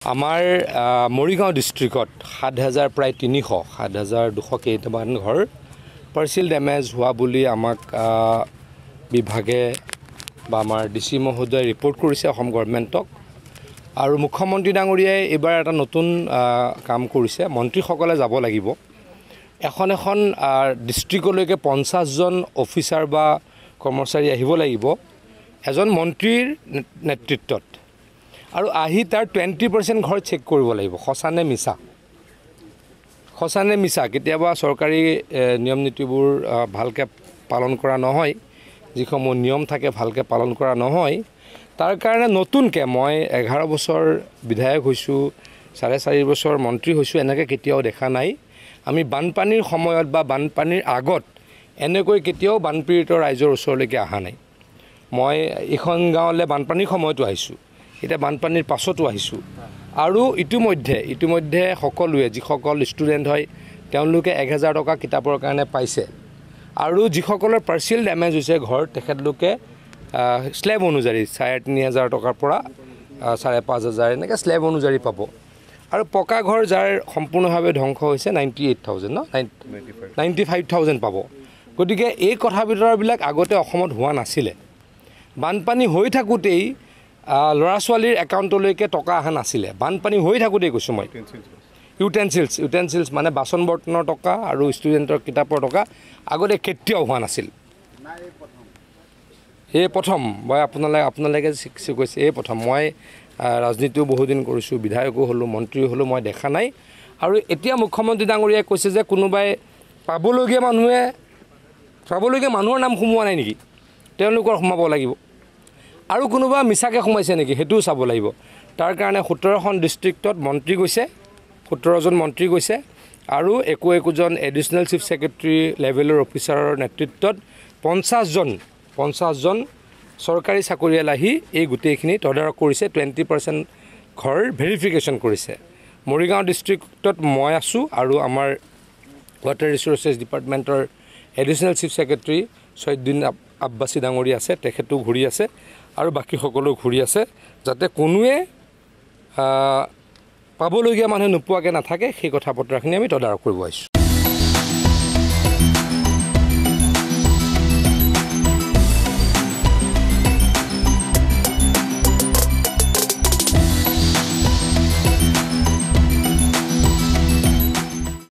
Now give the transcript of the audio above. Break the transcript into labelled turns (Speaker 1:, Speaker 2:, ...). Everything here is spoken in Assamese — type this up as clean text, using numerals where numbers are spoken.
Speaker 1: আমাৰ মৰিগাঁও ডিষ্ট্ৰিক্টত ৭,০০০ প্ৰায় ৭,২০০ কেইটামান ঘৰ পাৰ্চিয়েল ডেমেজ হোৱা বুলি আমাক বিভাগে বা আমাৰ ডিচি মহোদয়ে ৰিপৰ্ট কৰিছে অসম গভৰ্ণমেণ্টক। আৰু মুখ্যমন্ত্ৰী ডাঙৰীয়াই এইবাৰ এটা নতুন কাম কৰিছে, মন্ত্ৰীসকলে যাব লাগিব। এখন ডিষ্ট্ৰিক্টলৈকে ৫০জন অফিচাৰ বা কৰ্মচাৰী আহিব লাগিব এজন মন্ত্ৰীৰ নেতৃত্বত, আৰু আহি তাৰ 20% ঘৰ চেক কৰিব লাগিব সঁচানে মিছা। কেতিয়াবা চৰকাৰী নিয়ম নীতিবোৰ ভালকৈ পালন কৰা নহয়, যিসমূহ নিয়ম থাকে ভালকৈ পালন কৰা নহয়। তাৰ কাৰণে নতুনকৈ মই 11 বছৰ বিধায়ক হৈছোঁ, 4.5 বছৰ মন্ত্ৰী হৈছোঁ, এনেকৈ কেতিয়াও দেখা নাই। আমি বানপানীৰ সময়ত বা বানপানীৰ আগত এনেকৈ কেতিয়াও বানপীড়িত ৰাইজৰ ওচৰলৈকে অহা নাই। মই এইখন গাঁৱলৈ বানপানীৰ সময়তো আহিছোঁ, এতিয়া বানপানীৰ পাছতো আহিছোঁ। আৰু ইতিমধ্যে সকলোৱে যিসকল ষ্টুডেণ্ট হয় তেওঁলোকে 1,000 টকা কিতাপৰ কাৰণে পাইছে, আৰু যিসকলৰ পাৰ্চিয়েল ডেমেজ হৈছে ঘৰ তেখেতলোকে স্লেব অনুযায়ী 3,500 টকাৰ পৰা 5,500 এনেকৈ স্লেব অনুযায়ী পাব। আৰু পকা ঘৰ যাৰ সম্পূৰ্ণভাৱে ধ্বংস হৈছে 95,000 পাব। গতিকে এই কথা বতৰাবিলাক আগতে অসমত হোৱা নাছিলে। বানপানী হৈ থাকোঁতেই ল'ৰা ছোৱালীৰ একাউণ্টলৈকে টকা অহা নাছিলে, বানপানী হৈ থাকোঁতেই কৈছোঁ মই। ইউটেনচিলছ মানে বাচন বৰ্তনৰ টকা আৰু ষ্টুডেণ্টৰ কিতাপৰ টকা আগতে কেতিয়াও হোৱা নাছিল। এই প্ৰথম মই আপোনালোকে কৈছে, এই প্ৰথম। মই ৰাজনীতিও বহুদিন কৰিছোঁ, বিধায়কো হ'লোঁ, মন্ত্ৰী হ'লোঁ, মই দেখা নাই। আৰু এতিয়া মুখ্যমন্ত্ৰী ডাঙৰীয়াই কৈছে যে কোনোবাই পাবলগীয়া মানুহৰ নাম সোমোৱা নাই নেকি, তেওঁলোকৰ সোমাব লাগিব। আৰু কোনোবা মিছাকৈ সোমাইছে নেকি সেইটোও চাব লাগিব। তাৰ কাৰণে 17খন ডিষ্ট্ৰিক্টত মন্ত্ৰী গৈছে, 17জন মন্ত্ৰী গৈছে, আৰু একোজন এডিশ্যনেল চিফ ছেক্ৰেটাৰী লেভেলৰ অফিচাৰৰ নেতৃত্বত 50জন চৰকাৰী চাকৰিয়াল আহি এই গোটেইখিনি তদাৰক কৰিছে। 20% ঘৰ ভেৰিফিকেশ্যন কৰিছে। মৰিগাঁও ডিষ্ট্ৰিক্টত মই আছোঁ, আৰু আমাৰ ৱাটাৰ ৰিচোৰ্চেছ ডিপাৰ্টমেণ্টৰ additional chief secretary Syedain Abbasi ডাঙৰী আছে, তেখেতো ঘূৰি আছে, আৰু বাকী সকলো ঘূৰি আছে, যাতে কোনোৱে পাবলগীয়া মানুহে নোপোৱাকৈ নাথাকে। সেই কথা বতৰাখিনি আমি তদাৰক কৰিব আহিছোঁ।